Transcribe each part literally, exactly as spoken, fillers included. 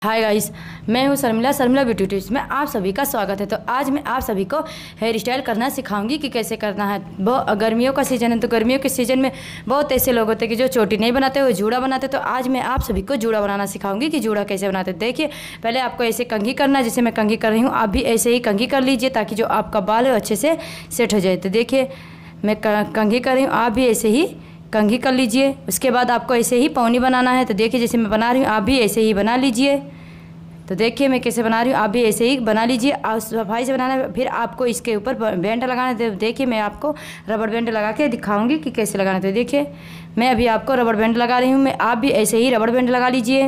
Hi guys, मैं हूँ Sharmila Sharmila beauty tips में आप सभी का स्वागत है। तो आज मैं आप सभी को हेयर स्टाइल करना सिखाऊंगी कि कैसे करना है। वो गर्मियों का सीज़न है तो गर्मियों के सीज़न में बहुत ऐसे लोग होते हैं कि जो चोटी नहीं बनाते, वो जूड़ा बनाते। तो आज मैं आप सभी को जूड़ा बनाना सिखाऊंगी कि जूड़ा कैसे बनाते। देखिए, पहले आपको ऐसे कंघी करना है, जैसे मैं कंघी कर रही हूँ। आप भी ऐसे ही कंघी कर लीजिए ताकि जो आपका बाल है वो अच्छे से सेट हो जाए। तो देखिए, मैं कंघी कर रही हूँ, आप भी ऐसे ही कंघी कर लीजिए। उसके बाद आपको ऐसे ही पौनी बनाना है। तो देखिए, जैसे मैं बना रही हूँ, आप भी ऐसे ही बना लीजिए। तो देखिए मैं कैसे बना रही हूँ, आप भी ऐसे ही बना लीजिए और सफाई से बनाना है। फिर आपको इसके ऊपर बैंड लगाना है। तो देखिए, मैं आपको रबड़ बैंड लगा के दिखाऊंगी कि कैसे लगाना है। तो देखिए, मैं अभी आपको रबड़ बैंड लगा रही हूँ। मैं आप भी ऐसे ही रबड़ बैंड लगा लीजिए।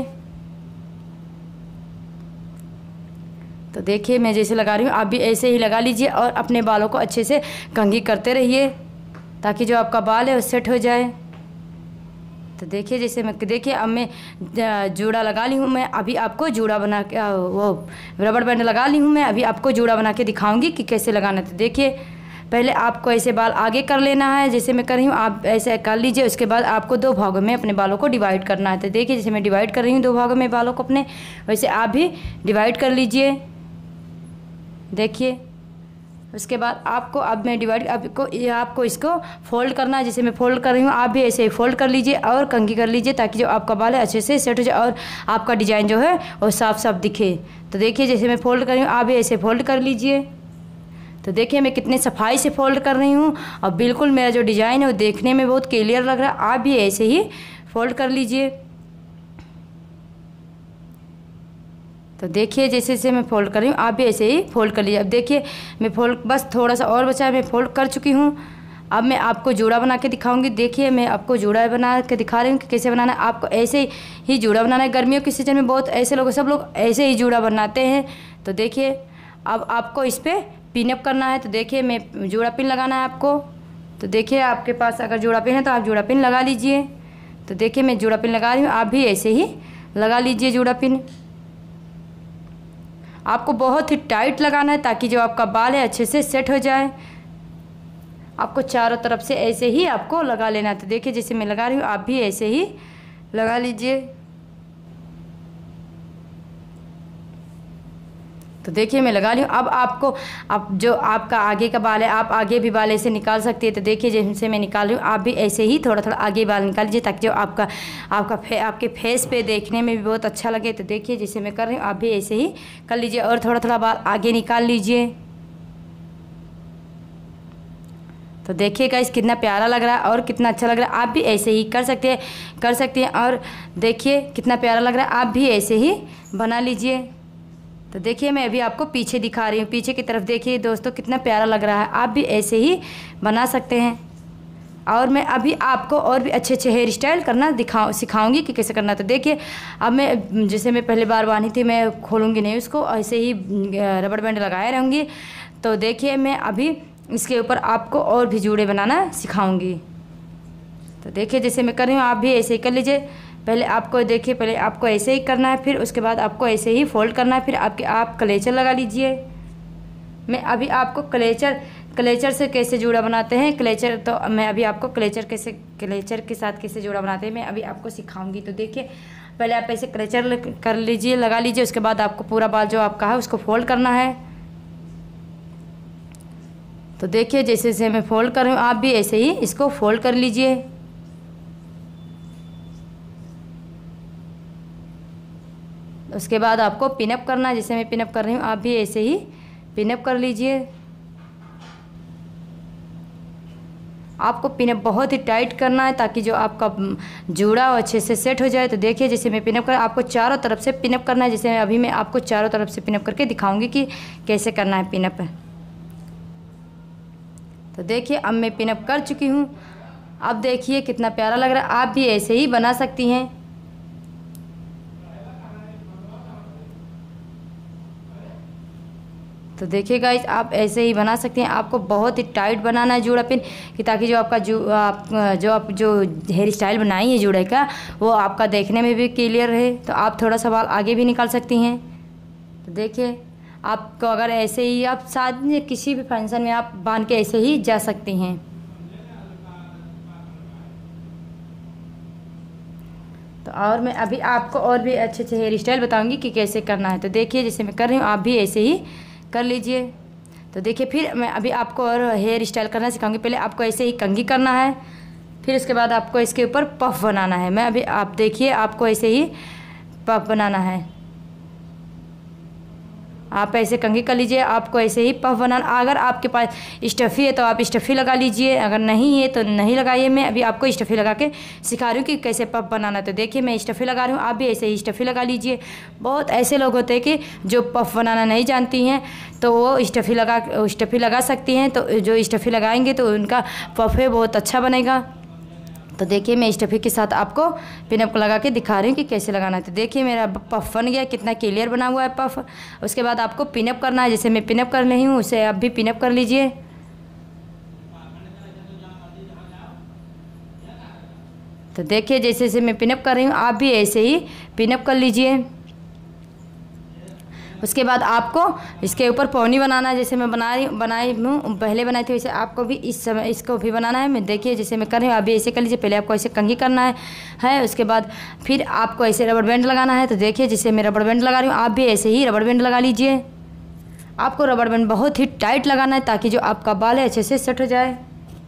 तो देखिए, मैं जैसे लगा रही हूँ, आप भी ऐसे ही लगा लीजिए और अपने बालों को अच्छे से कंघी करते रहिए ताकि जो आपका बाल है वो सेट हो जाए। तो देखिए, जैसे मैं देखिए अब मैं जूड़ा लगा ली हूँ। मैं अभी आपको जूड़ा बना के वो रबड़ बैंड लगा ली हूँ। मैं अभी आपको जूड़ा बना के दिखाऊंगी कि कैसे लगाना है। तो देखिए, पहले आपको ऐसे बाल आगे कर लेना है, जैसे मैं कर रही हूँ, आप ऐसे कर लीजिए। उसके बाद आपको दो भागों में अपने बालों को डिवाइड करना है। तो देखिए, जैसे मैं डिवाइड कर रही हूँ दो भागों में बालों को अपने, वैसे आप भी डिवाइड कर लीजिए। देखिए, उसके बाद आपको अब मैं डिवाइड आपको ये आपको इसको फोल्ड करना है, जैसे मैं फोल्ड कर रही हूँ। आप भी ऐसे ही फोल्ड कर लीजिए और कंघी कर लीजिए ताकि जो आपका बाल है अच्छे से सेट हो जाए और आपका डिजाइन जो है वो साफ साफ दिखे। तो देखिए, जैसे मैं फोल्ड कर रही हूँ, आप भी ऐसे फोल्ड कर लीजिए। तो देखिए, मैं कितने सफाई से फोल्ड कर रही हूँ और बिल्कुल मेरा जो डिज़ाइन है वो देखने में बहुत क्लियर लग रहा है। आप भी ऐसे ही फोल्ड कर लीजिए। तो देखिए, जैसे जैसे मैं फोल्ड कर रही हूँ, आप भी ऐसे ही फोल्ड कर लीजिए। अब देखिए, मैं फोल्ड बस थोड़ा सा और बचा है, मैं फोल्ड कर चुकी हूँ। अब मैं आपको जूड़ा बना के दिखाऊंगी। देखिए, मैं आपको जूड़ा बना के दिखा रही हूँ कि कैसे बनाना है। आपको ऐसे ही जूड़ा बनाना है। गर्मियों के सीजन में बहुत ऐसे लोग सब लोग ऐसे ही जूड़ा बनाते हैं। तो देखिए, अब आपको इस पर पिन अप करना है। तो देखिए, मैं जूड़ा पिन लगाना है आपको। तो देखिए, आपके पास अगर जूड़ा पिन है तो आप जूड़ा पिन लगा लीजिए। तो देखिए, मैं जूड़ा पिन लगा रही हूँ, आप भी ऐसे ही लगा लीजिए जूड़ा पिन। आपको बहुत ही टाइट लगाना है ताकि जो आपका बाल है अच्छे से सेट हो जाए। आपको चारों तरफ से ऐसे ही आपको लगा लेना है। तो देखिए, जैसे मैं लगा रही हूँ, आप भी ऐसे ही लगा लीजिए। तो देखिए, मैं लगा रही हूँ। अब आपको अब जो आपका आगे का बाल है, आप आगे भी बाल ऐसे निकाल सकती है। तो देखिए, जैसे मैं निकाल रही हूँ, आप भी ऐसे ही थोड़ा थोड़ा आगे बाल निकाल लीजिए ताकि जो आपका आपका फे, आपके फेस पे देखने में भी बहुत अच्छा लगे। तो देखिए, जैसे मैं कर रही हूँ, आप भी ऐसे ही कर लीजिए और थोड़ा थोड़ा बाल आगे निकाल लीजिए। तो देखिए गाइस, कितना प्यारा लग रहा है और कितना अच्छा लग रहा है। आप भी ऐसे ही कर सकते हैं कर सकती हैं और देखिए कितना प्यारा लग रहा है। आप भी ऐसे ही बना लीजिए। तो देखिए, मैं अभी आपको पीछे दिखा रही हूँ। पीछे की तरफ देखिए दोस्तों, कितना प्यारा लग रहा है। आप भी ऐसे ही बना सकते हैं। और मैं अभी आपको और भी अच्छे अच्छे हेयर स्टाइल करना दिखाऊँ सिखाऊंगी कि कैसे करना। तो देखिए, अब मैं जैसे मैं पहले बार बांधी थी, मैं खोलूँगी नहीं उसको, ऐसे ही रबड़ बैंड लगाए रहूँगी। तो देखिए, मैं अभी इसके ऊपर आपको और भी जूड़े बनाना सिखाऊँगी। तो देखिए, जैसे मैं कर रही हूँ, आप भी ऐसे ही कर लीजिए। पहले आपको देखिए, पहले आपको ऐसे ही करना है, फिर उसके बाद आपको ऐसे ही फोल्ड करना है। फिर आपके आप क्लेचर लगा लीजिए। मैं अभी आपको क्लेचर क्लेचर से कैसे जूड़ा बनाते हैं, क्लेचर तो मैं अभी आपको क्लेचर कैसे क्लेचर के साथ कैसे जूड़ा बनाते हैं मैं अभी आपको सिखाऊंगी। तो देखिए, पहले आप ऐसे क्लेचर कर लीजिए, लगा लीजिए। उसके बाद आपको पूरा बाल जो आपका है उसको फोल्ड करना है। तो देखिए, जैसे जैसे मैं फोल्ड कर रही हूँ, आप भी ऐसे ही इसको फोल्ड कर लीजिए। उसके बाद आपको पिनअप करना है, जैसे मैं पिनअप कर रही हूँ, आप भी ऐसे ही पिनअप कर लीजिए। आपको पिनअप बहुत ही टाइट करना है ताकि जो आपका जूड़ा अच्छे से सेट हो जाए। तो देखिए, जैसे मैं पिनअप कर, आपको चारों तरफ से पिनअप करना है। जैसे अभी मैं आपको चारों तरफ से पिनअप करके दिखाऊंगी कि कैसे करना है पिनअप। तो देखिए, अब मैं पिनअप कर चुकी हूँ। अब देखिए कितना प्यारा लग रहा है। आप भी ऐसे ही बना सकती हैं। तो देखिए गाइस, आप ऐसे ही बना सकते हैं। आपको बहुत ही टाइट बनाना है जूड़ा पिन कि ताकि जो आपका जो आप जो आप जो हेयर स्टाइल बनाई है जूड़े का, वो आपका देखने में भी क्लियर रहे। तो आप थोड़ा सा बाल आगे भी निकाल सकती हैं। तो देखिए, आपको अगर ऐसे ही आप शादी किसी भी फंक्शन में आप बांध के ऐसे ही जा सकती हैं। तो और मैं अभी आपको और भी अच्छे अच्छे हेयर स्टाइल बताऊंगी कि कैसे करना है। तो देखिए जैसे मैं कर रही हूँ आप भी ऐसे ही कर लीजिए। तो देखिए फिर मैं अभी आपको और हेयर स्टाइल करना सिखाऊंगी। पहले आपको ऐसे ही कंघी करना है, फिर उसके बाद आपको इसके ऊपर पफ बनाना है। मैं अभी आप देखिए आपको ऐसे ही पफ बनाना है। आप ऐसे कंघी कर लीजिए, आपको ऐसे ही पफ बनाना। अगर आपके पास स्टफ़ी है तो आप स्टफ़ी लगा लीजिए, अगर नहीं है तो नहीं लगाइए। मैं अभी आपको स्टफ़ी लगा के सिखा रही हूँ कि कैसे पफ बनाना है। तो देखिए मैं स्टफ़ी लगा रही हूँ, आप भी ऐसे ही स्टफ़ी लगा लीजिए। बहुत ऐसे लोग होते हैं कि जो पफ बनाना नहीं जानती हैं तो वो स्टफ़ी लगा स्टफ़ी लगा सकती हैं। तो जो स्टफ़ी लगाएंगे तो उनका पफ है बहुत अच्छा बनेगा। तो देखिए मैं स्टफ़ी के साथ आपको पिनअप को लगा के दिखा रही हूँ कि कैसे लगाना है। तो देखिए मेरा पफ बन गया, कितना क्लियर बना हुआ है पफ। उसके बाद आपको पिनअप करना है, जैसे मैं पिनअप कर रही हूँ उसे आप भी पिनअप कर लीजिए। तो देखिए जैसे जैसे मैं पिनअप कर रही हूँ आप भी ऐसे ही पिनअप कर लीजिए। उसके बाद आपको इसके ऊपर पौनी बनाना है, जैसे मैं बना रही बनाई हूँ पहले बनाई थी वैसे आपको भी इस समय इसको भी बनाना है। मैं देखिए जैसे मैं कर रही हूँ अभी ऐसे कर लीजिए। पहले आपको ऐसे कंघी करना है है उसके बाद फिर आपको ऐसे रबड़ बैंड लगाना है। तो देखिए जैसे मैं रबड़ बैंड लगा रही हूँ आप भी ऐसे ही रबड़ बैंड लगा लीजिए। आपको रबड़ बैंड बहुत ही टाइट लगाना है ताकि जो आपका बाल है अच्छे से सेट हो जाए।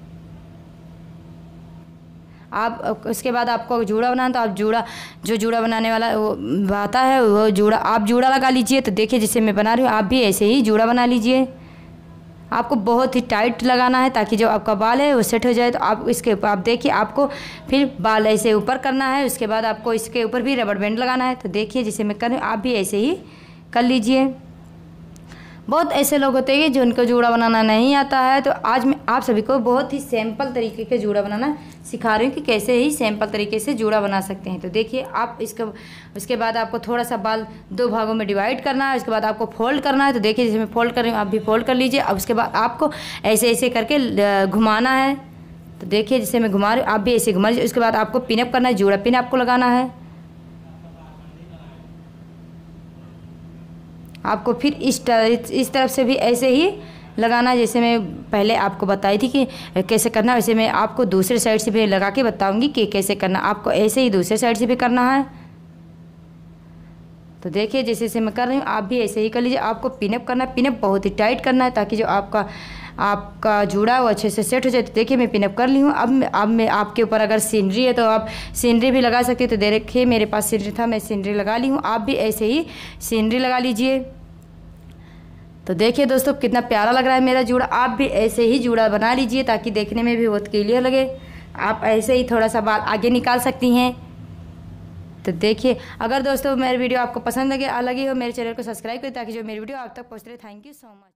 आप उसके बाद आपको जूड़ा बनाना, तो आप जूड़ा जो जूड़ा बनाने वाला वो आता है वो जूड़ा आप जूड़ा लगा लीजिए। तो देखिए जैसे मैं बना रही हूँ आप भी ऐसे ही जूड़ा बना लीजिए। आपको बहुत ही टाइट लगाना है ताकि जो आपका बाल है वो सेट हो जाए। तो आप इसके ऊपर आप देखिए आपको फिर बाल ऐसे ऊपर करना है, उसके बाद आपको इसके ऊपर भी रबड़ बैंड लगाना है। तो देखिए जैसे मैं कर रही हूँ आप भी ऐसे ही कर लीजिए। बहुत ऐसे लोग होते हैं जो उनको जूड़ा बनाना नहीं आता है। तो आज मैं आप सभी को बहुत ही सिंपल तरीके के जूड़ा बनाना सिखा रही हूँ कि कैसे ही सिंपल तरीके से जूड़ा बना सकते हैं। तो देखिए आप इसको उसके बाद आपको थोड़ा सा बाल दो भागों में डिवाइड करना है, उसके बाद आपको फोल्ड करना है। तो देखिए जैसे मैं फोल्ड कर रही हूँ आप भी फोल्ड कर लीजिए। अब उसके बाद आपको ऐसे ऐसे करके घुमाना है। तो देखिए जैसे मैं घुमा रही हूँ आप भी ऐसे घुमा लीजिए। उसके बाद आपको पिनअप करना है, जूड़ा पिन आपको लगाना है। आपको फिर इस तरह इस तरफ से भी ऐसे ही लगाना है, जैसे मैं पहले आपको बताई थी कि कैसे करना है। वैसे मैं आपको दूसरे साइड से भी लगा के बताऊंगी कि कैसे करना। आपको ऐसे ही दूसरे साइड से भी करना है। तो देखिए जैसे जैसे मैं कर रही हूँ आप भी ऐसे ही कर लीजिए। आपको पिनअप करना है, पिनअप बहुत ही टाइट करना है ताकि जो आपका आपका जूड़ा वो अच्छे से सेट हो जाए। तो देखिए मैं पिनअप कर ली हूँ। अब अब मैं आपके ऊपर अगर सीनरी है तो आप सीनरी भी लगा सकते हो। तो देखिए मेरे पास सीनरी था, मैं सीनरी लगा ली हूँ। आप भी ऐसे ही सीनरी लगा लीजिए। तो देखिए दोस्तों कितना प्यारा लग रहा है मेरा जूड़ा। आप भी ऐसे ही जूड़ा बना लीजिए ताकि देखने में भी बहुत क्लियर लगे। आप ऐसे ही थोड़ा सा बाल आगे निकाल सकती हैं। तो देखिए अगर दोस्तों मेरी वीडियो आपको पसंद लगे लगी हो मेरे चैनल को सब्सक्राइब करें ताकि जो मेरी वीडियो आप तक पहुँच रहे। Thank you so much.